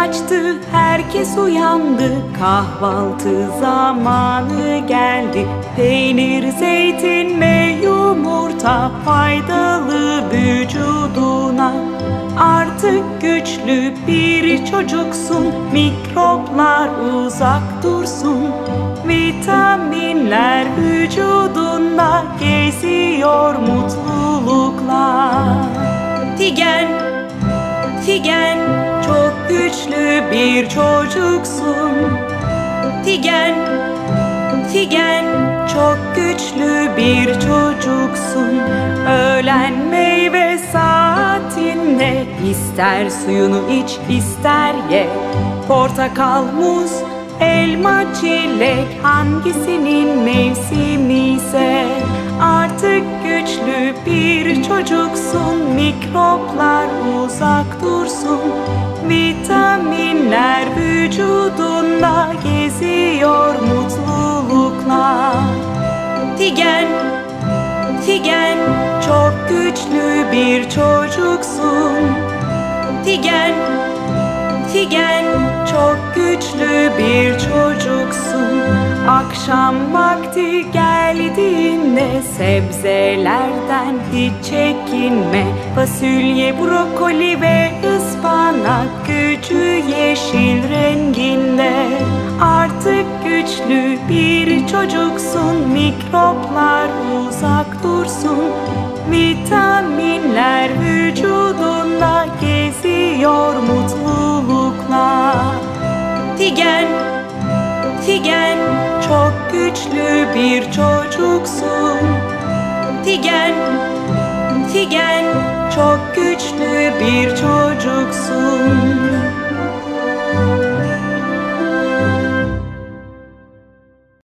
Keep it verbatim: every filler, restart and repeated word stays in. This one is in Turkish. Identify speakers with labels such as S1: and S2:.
S1: açtı, herkes uyandı. Kahvaltı zamanı geldi. Peynir, zeytin ve yumurta faydalı vücuduna. Artık güçlü bir çocuksun, mikroplar uzak dursun. Vitaminler vücudunda geziyor mutlulukla. Figen, Figen, çok güçlü bir çocuksun. Figen, Figen, çok güçlü bir çocuksun. Öğlen meyve saatinde ister suyunu iç, ister ye. Portakal, muz, elma, çilek, hangisinin mevsimi ise. Artık güçlü bir çocuksun, mikroplar uzak dursun. Vitaminler vücudunda geziyor mutlulukla. Figen, Figen, çok güçlü bir çocuksun. Figen, Figen, çok güçlü bir çocuksun. Akşam vakti geldiğinde sebzelerden hiç çekinme. Fasulye, brokoli ve ıspanak gücü yeşil renginde. Artık güçlü bir çocuksun, mikroplar uzak dursun. Vitaminler vücudunda geziyor mutlulukla. Figen, Figen, çok güçlü bir çocuksun. Figen, Figen, çok güçlü bir çocuksun.